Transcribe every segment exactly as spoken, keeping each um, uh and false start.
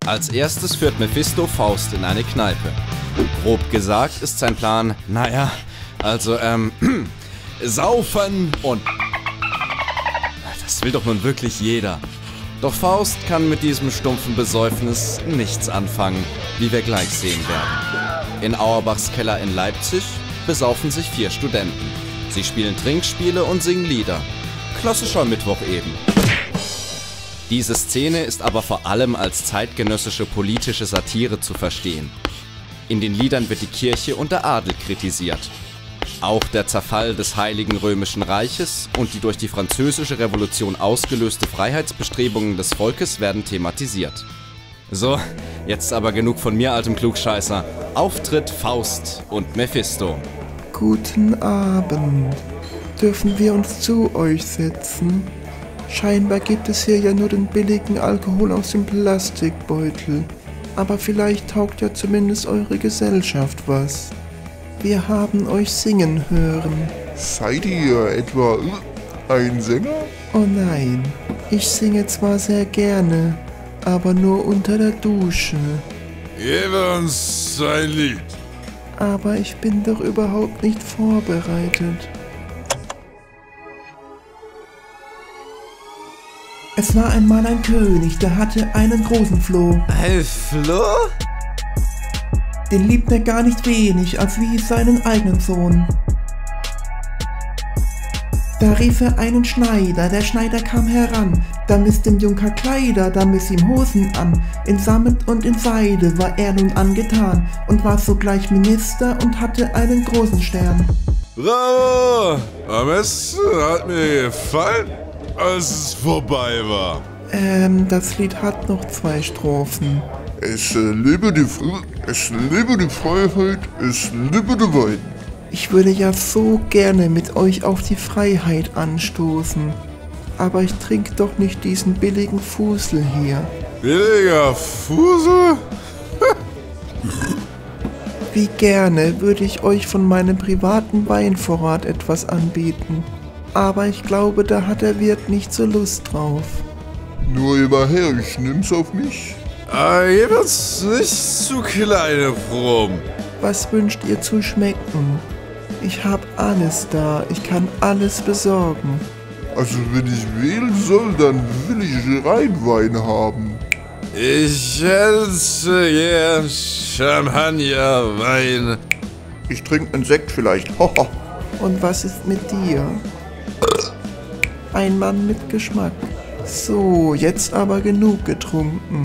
Als erstes führt Mephisto Faust in eine Kneipe. Grob gesagt ist sein Plan, naja, also ähm, saufen und... Das will doch nun wirklich jeder. Doch Faust kann mit diesem stumpfen Besäufnis nichts anfangen, wie wir gleich sehen werden. In Auerbachs Keller in Leipzig besaufen sich vier Studenten. Sie spielen Trinkspiele und singen Lieder. Klassischer Mittwoch eben. Diese Szene ist aber vor allem als zeitgenössische politische Satire zu verstehen. In den Liedern wird die Kirche und der Adel kritisiert. Auch der Zerfall des Heiligen Römischen Reiches und die durch die Französische Revolution ausgelöste Freiheitsbestrebungen des Volkes werden thematisiert. So, jetzt aber genug von mir, altem Klugscheißer. Auftritt Faust und Mephisto. Guten Abend. Dürfen wir uns zu euch setzen? Scheinbar gibt es hier ja nur den billigen Alkohol aus dem Plastikbeutel. Aber vielleicht taugt ja zumindest eure Gesellschaft was. Wir haben euch singen hören. Seid ihr etwa ein Sänger? Oh nein, ich singe zwar sehr gerne, aber nur unter der Dusche. Gebe uns ein Lied. Aber ich bin doch überhaupt nicht vorbereitet. Es war einmal ein König, der hatte einen großen Floh. Ein Floh? Den liebt er gar nicht wenig, als wie seinen eigenen Sohn. Da rief er einen Schneider, der Schneider kam heran. Da miss dem Junker Kleider, da miss ihm Hosen an. In Sammet und in Seide war er nun angetan und war sogleich Minister und hatte einen großen Stern. Bravo! Am besten hat mir gefallen, als es vorbei war. Ähm, das Lied hat noch zwei Strophen. Es lebe die, es lebe die Freiheit, es lebe der Wein. Ich würde ja so gerne mit euch auf die Freiheit anstoßen. Aber ich trinke doch nicht diesen billigen Fusel hier. Billiger Fusel? Wie gerne würde ich euch von meinem privaten Weinvorrat etwas anbieten. Aber ich glaube, da hat der Wirt nicht so Lust drauf. Nur immer her, ich nimm's auf mich. Aber gib uns nicht zu kleine Proben. Was wünscht ihr zu schmecken? Ich hab alles da, ich kann alles besorgen. Also wenn ich wählen soll, dann will ich Rheinwein haben. Ich hätte gern Champagnerwein. Ich trinke einen Sekt vielleicht. Und was ist mit dir? Ein Mann mit Geschmack. So, jetzt aber genug getrunken.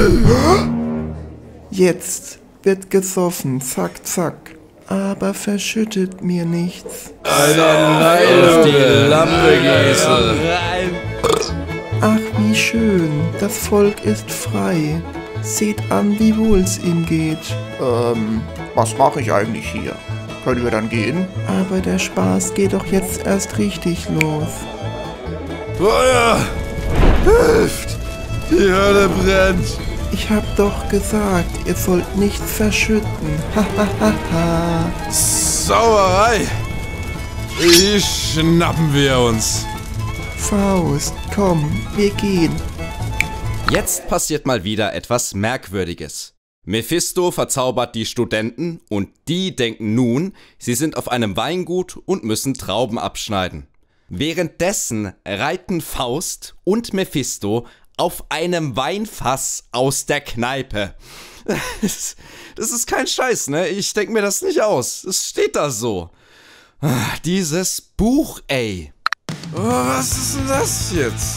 Jetzt wird gesoffen, zack, zack. Aber verschüttet mir nichts. Auf die Lampe gieße. Ach, wie schön, das Volk ist frei. Seht an, wie wohl's ihm geht. Ähm, was mache ich eigentlich hier? Können wir dann gehen? Aber der Spaß geht doch jetzt erst richtig los. Feuer! Hilft! Die Hölle brennt! Ich hab doch gesagt, ihr sollt nichts verschütten. Hahaha. Sauerei! Die schnappen wir uns. Faust, komm, wir gehen. Jetzt passiert mal wieder etwas Merkwürdiges. Mephisto verzaubert die Studenten und die denken nun, sie sind auf einem Weingut und müssen Trauben abschneiden. Währenddessen reiten Faust und Mephisto auf einem Weinfass aus der Kneipe. Das ist kein Scheiß, ne? Ich denk mir das nicht aus. Es steht da so. Dieses Buch, ey. Oh, was ist denn das jetzt?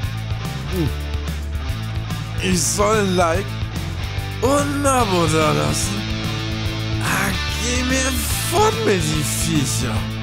Ich soll ein Like und ein Abo da lassen. Ah, geh mir fort mit die Viecher.